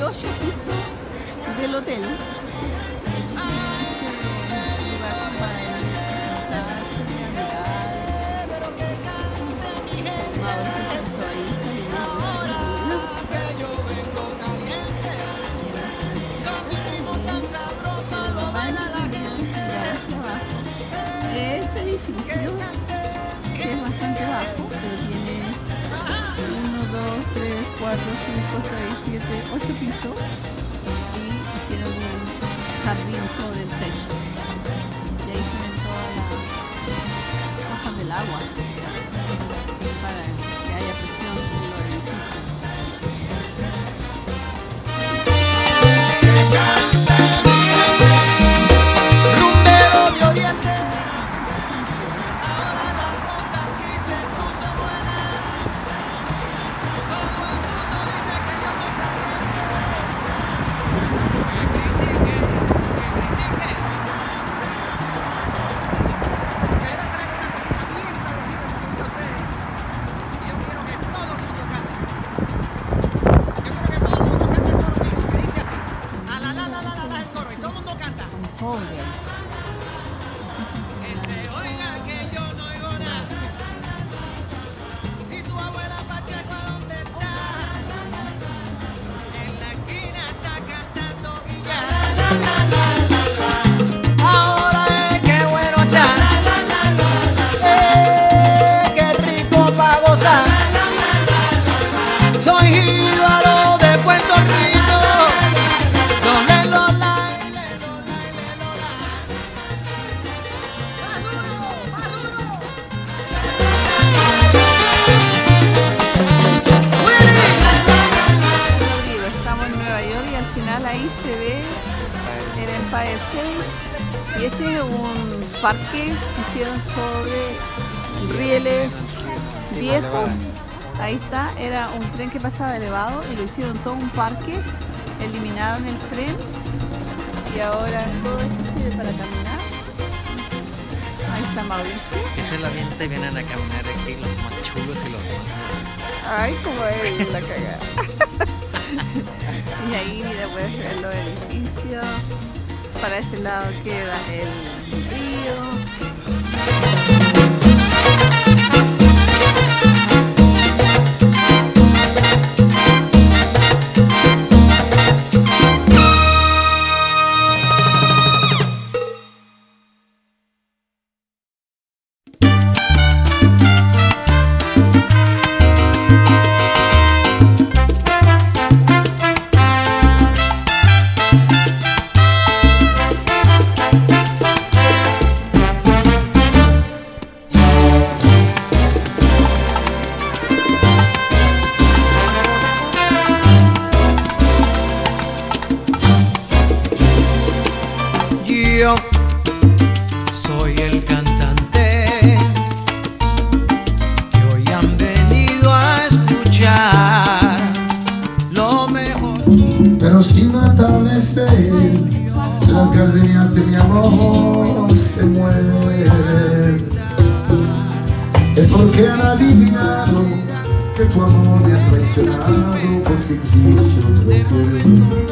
8 pisos del hotel. Ese edificio, que es bastante bajo, pero tiene 1, 2, 3, 4, 5, 6, 7, 8 pisos y hicieron un jardín sobre el techo. Y ahí se ven todas las hojas del agua para que haya presión en los edificios. Y este es un parque que hicieron sobre rieles viejos. Ahí está, era un tren que pasaba elevado y lo hicieron todo un parque. Eliminaron el tren y ahora todo esto sirve para caminar. Ahí está Mauricio. Esa es la gente que vienen a caminar aquí, los más chulos y los más... Ay, como es la cagada. Y ahí, mira, puedes ver los edificios. Para ese lado queda el río. Yo soy el cantante que hoy han venido a escuchar lo mejor. Pero sin atardecer, las gardenias de mi amor se mueren. Es porque han adivinado que tu amor me ha traicionado, porque existe otro querer.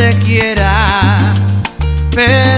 te quiera, pero